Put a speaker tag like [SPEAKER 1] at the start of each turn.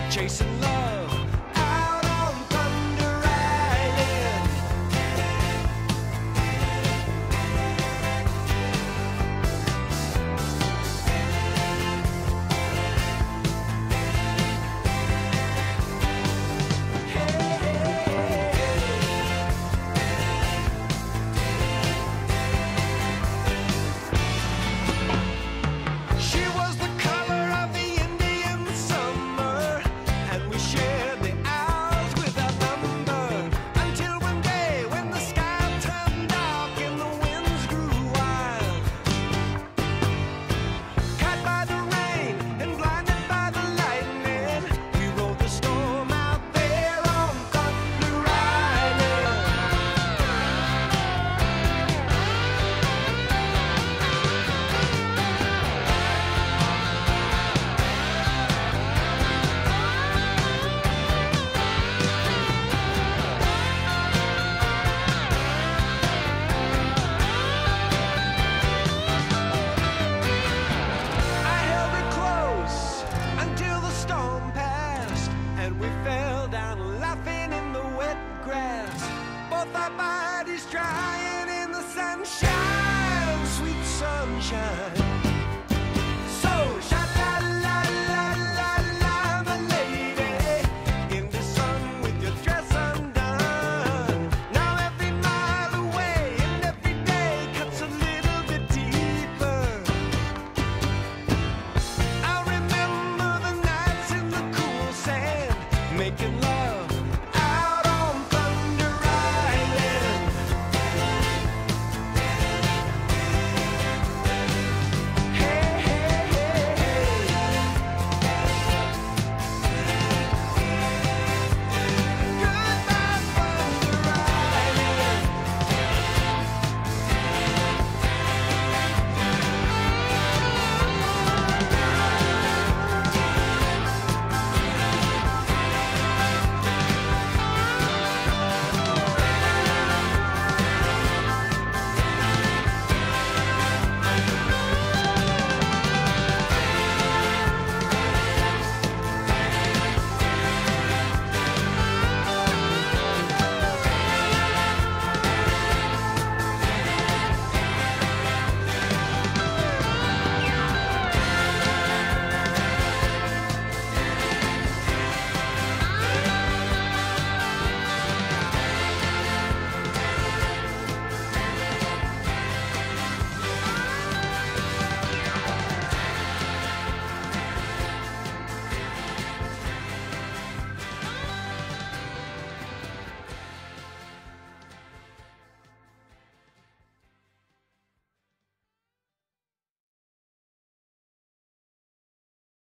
[SPEAKER 1] chasing love out on Thunder Island. She was the color of the Indian summer, and we shared the hours without number, until one day when the sky turned dark and the winds grew wild. Caught by the rain and blinded by the lightning, we rode the storm out there on Thunder Island. I held it close until the storm passed, and we fell down laughing in the wet grass. Both our bodies drying in the sunshine, sweet sunshine.